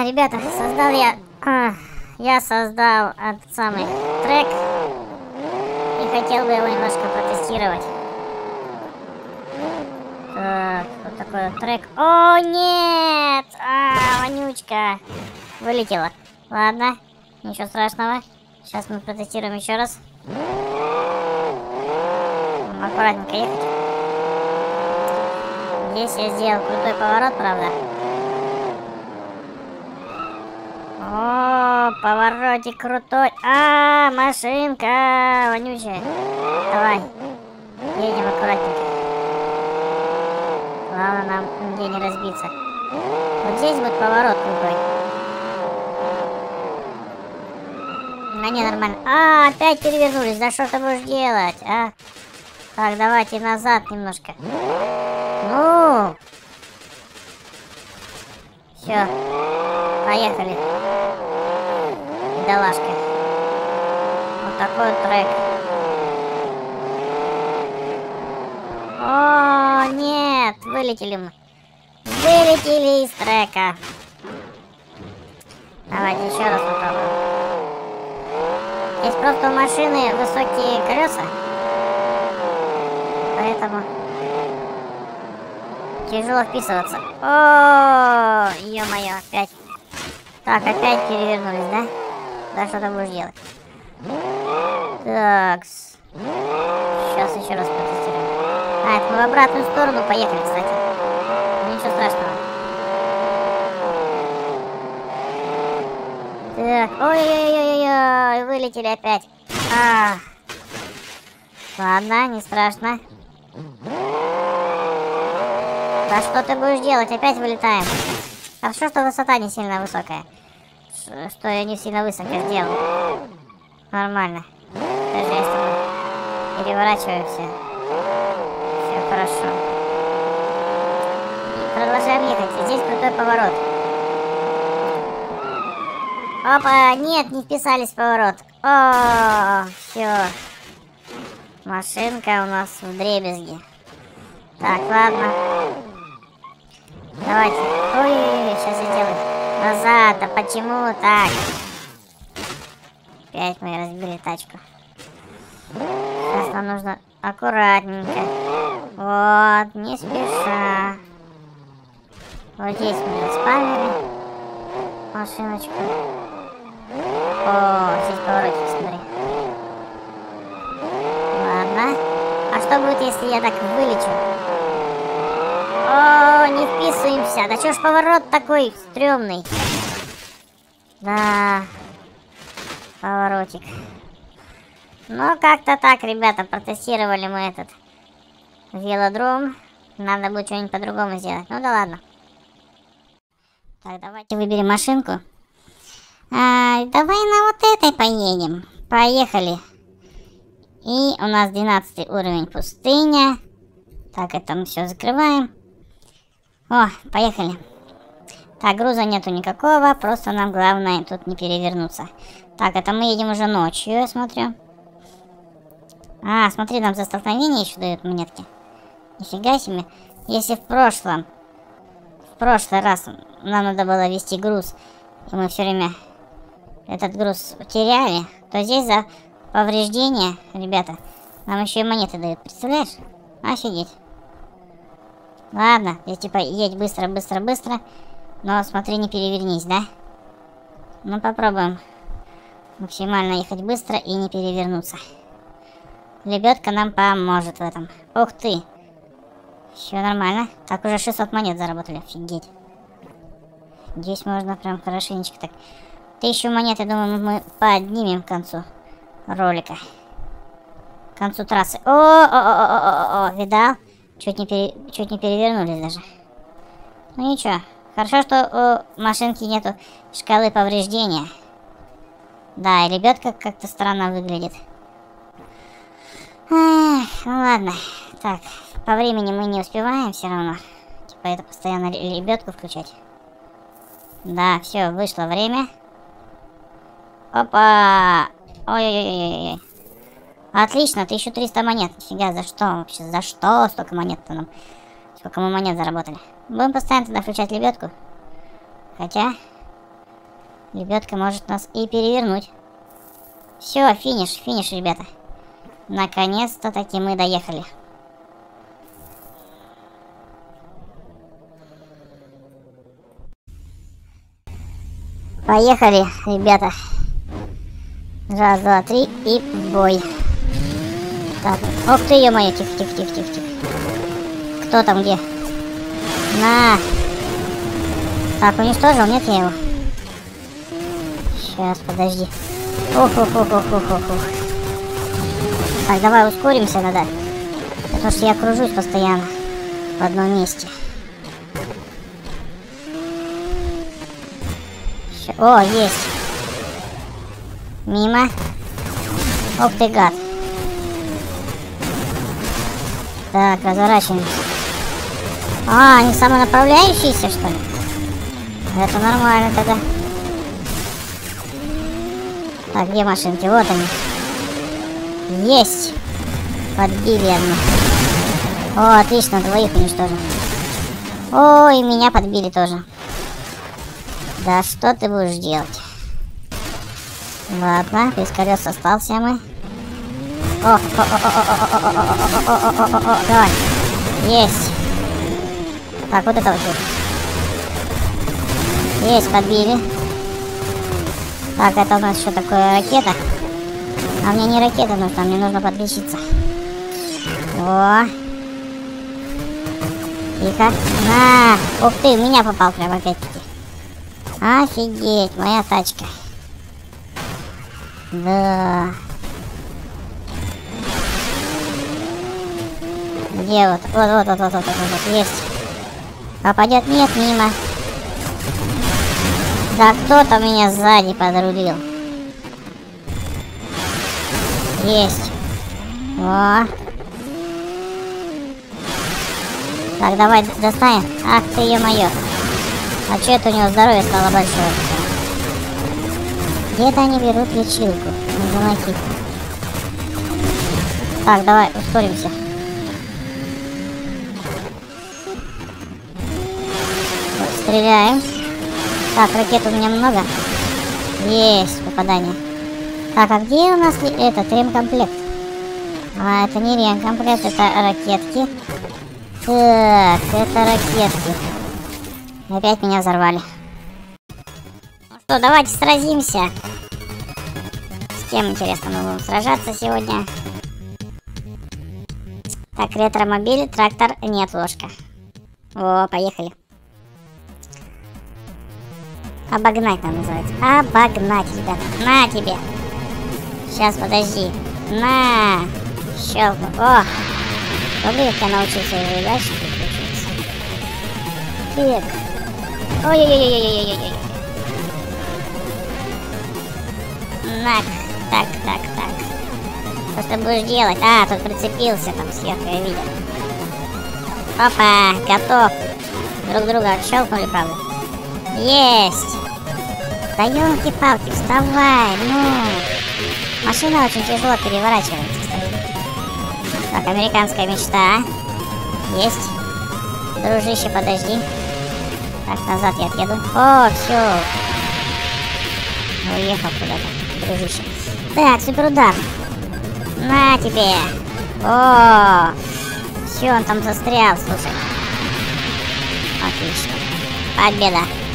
Ребята, создал я создал этот самый трек и хотел бы его немножко протестировать. Так, вот такой вот трек. О, нет! Вонючка! Вылетела. Ладно, ничего страшного. Сейчас мы протестируем еще раз. Аккуратненько ехать. Здесь я сделал крутой поворот, правда. О, поворотик крутой. Машинка вонючая. Давай, едем аккуратненько. Главное нам нигде не разбиться. Вот здесь будет поворот крутой. Не, нормально. Опять перевернулись. Да что ты будешь делать, а? Так, давайте назад немножко. Ну. Все. Поехали. Бедолашка. Вот такой вот трек. О, нет. Вылетели мы. Вылетели из трека. Давайте еще раз попробуем. Здесь просто у машины высокие колеса. Поэтому тяжело вписываться. О, ё-моё, опять. Так, опять перевернулись, да? Да что ты будешь делать? Такс. Сейчас еще раз протестируем. Это мы в обратную сторону поехали, кстати. Ничего страшного. Так, ой-ой-ой-ой-ой, вылетели опять. Ладно, не страшно. Да что ты будешь делать? Опять вылетаем. Хорошо, что высота не сильно высокая. Что я не сильно высоко сделал. Нормально. Даже я с тобой переворачиваю все. Все хорошо. И продолжаем ехать. И здесь крутой поворот. Опа, нет, не вписались в поворот. О, все. Машинка у нас в дребезги. Так, ладно. Давайте. Ой, сейчас я делаю. Назад, а почему так? Опять мы разбили тачку. Сейчас нам нужно аккуратненько. Вот, не спеша. Вот здесь мы заспавнили машиночку. О, здесь поворотик, смотри. Ладно. А что будет, если я так вылечу? О, не вписываемся. Да что ж поворот такой стрёмный? Да. Поворотик. Ну, как-то так, ребята, протестировали мы этот велодром. Надо будет что-нибудь по-другому сделать. Ну да ладно. Так, давайте выберем машинку. Давай на вот этой поедем. Поехали. И у нас 12 уровень пустыня. Так, это мы все закрываем. О, поехали. Так, груза нету никакого. Просто нам главное тут не перевернуться. Так, это мы едем уже ночью, я смотрю. Смотри, нам за столкновение еще дают монетки. Нифига себе. Если в прошлый раз нам надо было вести груз, и мы все время этот груз теряли, то здесь за повреждения, ребята, нам еще и монеты дают. Представляешь? Офигеть. Ладно, я типа едь быстро, быстро, быстро. Но смотри, не перевернись, да? Ну, попробуем максимально ехать быстро и не перевернуться. Лебедка нам поможет в этом. Ух ты. Все нормально. Так, уже 600 монет заработали. Офигеть. Здесь можно прям хорошенечко так. 1000 монет, я думаю, мы поднимем к концу ролика. К концу трассы. О, видал? Чуть не перевернулись даже. Ну ничего. Хорошо, что у машинки нету шкалы повреждения. Да, и лебедка как-то странно выглядит. Ну ладно. Так, по времени мы не успеваем все равно. Типа это постоянно лебедку включать. Да, все, вышло время. Опа! Ой-ой-ой-ой. Отлично, 1300 монет. Нифига, за что вообще? За что столько монет-то нам? Сколько мы монет заработали? Будем постоянно тогда включать лебедку. Хотя, Лебедка может нас и перевернуть. Все, финиш, финиш, ребята. Наконец-то таки мы доехали. Поехали, ребята. Раз, два, три и в бой. Так, ох ты, ё-моё, тихо, тихо, тихо, тихо, тихо. Кто там где? На! Так, уничтожил, нет я его? Сейчас, подожди. Ух. Так, давай ускоримся надо. Потому что я кружусь постоянно в одном месте. О, есть. Мимо. Ох ты, гад. Так, разворачиваемся. А, они самонаправляющиеся, что ли? Это нормально тогда. Так, где машинки? Вот они. Есть. Подбили одну. О, отлично, двоих уничтожил. О, и меня подбили тоже. Да что ты будешь делать? Ладно, без колес остался мы. Давай. Есть. Так, вот это вот. Есть, подбили. Так, это у нас что такое? Ракета? А мне не ракета нужна, мне нужно подлечиться. О. Тихо. На! Ух ты, в меня попал прям опять-таки. Офигеть, моя тачка. Да. Где вот? Вот. Есть. Попадет? Нет, мимо. Да кто-то меня сзади подрулил. Есть. О. Так, давай достанем. Ах ты, ё-моё. А что это у него здоровье стало большое? Где-то они берут лечилку. Нужно найти. Так, давай, ускоримся. Вот, стреляем. Так, ракет у меня много. Есть попадание. Так, а где у нас этот ремкомплект? А, это не ремкомплект, это ракетки. Так, это ракетки. Опять меня взорвали. Ну что, давайте сразимся. С кем, интересно, мы будем сражаться сегодня? Так, ретромобиль, трактор, нет, ложка. О, поехали. Обогнать нам называется. Обогнать, ребята. На тебе. Сейчас, подожди. На. Щелкну. О. Смотри, как я научился уже дальше. Так. Ой-ой-ой-ой-ой-ой-ой. На. Так. Что ты будешь делать? А, тут прицепился там сверху, я видел. Опа, готов. Друг друга щелкнули, правда? Есть! Да ёлки-палки, вставай, ну! Машина очень тяжело переворачивается, кстати. Так, американская мечта. Есть. Дружище, подожди. Так, назад я отъеду. О, все. Уехал куда-то, дружище. Так, суперудар. На тебе. О! Все, он там застрял, слушай. Отлично. Победа.